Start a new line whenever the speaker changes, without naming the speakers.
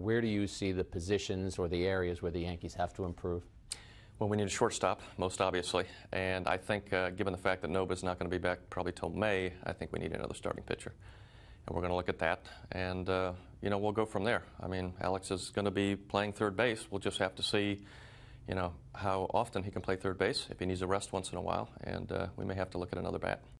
Where do you see the positions or the areas where the Yankees have to improve?
Well, we need a shortstop, most obviously, and I think given the fact that Nova's not going to be back probably till May, I think we need another starting pitcher. And we're going to look at that, and you know, we'll go from there. I mean, Alex is going to be playing third base. We'll just have to see, you know, how often he can play third base, if he needs a rest once in a while, and we may have to look at another bat.